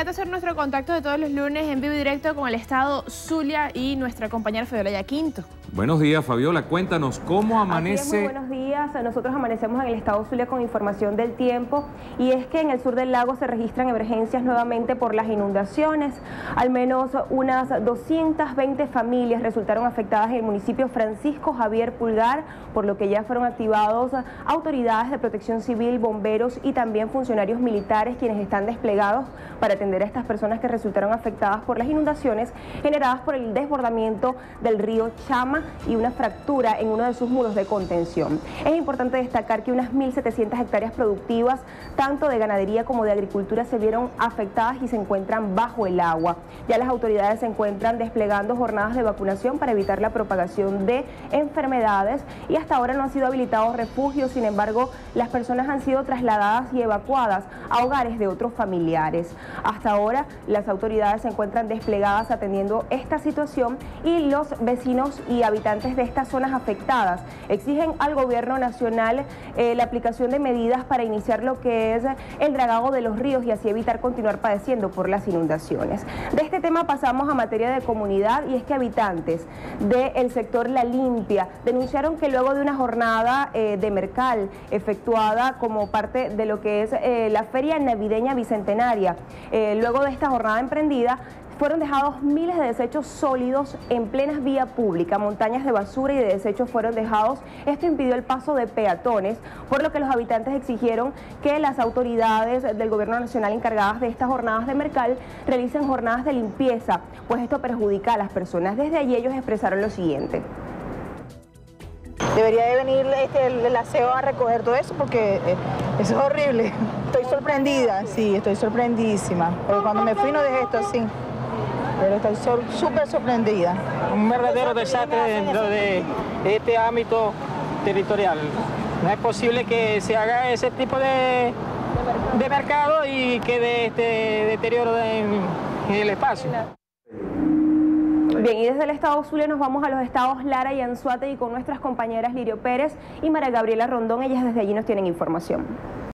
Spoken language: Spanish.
inmediato hacer nuestro contacto de todos los lunes en vivo y directo con el estado Zulia y nuestra compañera Fabiola Yaquinto. Buenos días, Fabiola. Cuéntanos, ¿cómo amanece? Muy buenos días. Nosotros amanecemos en el estado Zulia con información del tiempo, y es que en el sur del lago se registran emergencias nuevamente por las inundaciones. Al menos unas 220 familias resultaron afectadas en el municipio Francisco Javier Pulgar, por lo que ya fueron activados autoridades de protección civil, bomberos y también funcionarios militares, quienes están desplegados para atender a estas personas que resultaron afectadas por las inundaciones generadas por el desbordamiento del río Chama y una fractura en uno de sus muros de contención. Es importante destacar que unas 1.700 hectáreas productivas, tanto de ganadería como de agricultura, se vieron afectadas y se encuentran bajo el agua. Ya las autoridades se encuentran desplegando jornadas de vacunación para evitar la propagación de enfermedades, y hasta ahora no han sido habilitados refugios. Sin embargo, las personas han sido trasladadas y evacuadas a hogares de otros familiares. Hasta ahora, las autoridades se encuentran desplegadas atendiendo esta situación, y los vecinos y habitantes de estas zonas afectadas exigen al gobierno nacional la aplicación de medidas para iniciar lo que es el dragado de los ríos y así evitar continuar padeciendo por las inundaciones. De este tema pasamos a materia de comunidad, y es que habitantes del sector La Limpia denunciaron que luego de una jornada de Mercal efectuada como parte de lo que es la Feria Navideña Bicentenaria, luego de esta jornada emprendida, fueron dejados miles de desechos sólidos en plenas vía pública, montañas de basura y de desechos fueron dejados. Esto impidió el paso de peatones, por lo que los habitantes exigieron que las autoridades del gobierno nacional encargadas de estas jornadas de Mercal realicen jornadas de limpieza, pues esto perjudica a las personas. Desde allí ellos expresaron lo siguiente. Debería de venir el aseo a recoger todo eso, porque eso es horrible. Estoy sorprendida, sí, estoy sorprendidísima, porque cuando me fui no dejé esto así. Pero estoy súper sorprendida. Un verdadero desastre dentro de este ámbito territorial. No es posible que se haga ese tipo de mercado y quede este deterioro en el espacio. Bien, y desde el estado Zulia nos vamos a los estados Lara y Anzoátegui con nuestras compañeras Lirio Pérez y María Gabriela Rondón. Ellas desde allí nos tienen información.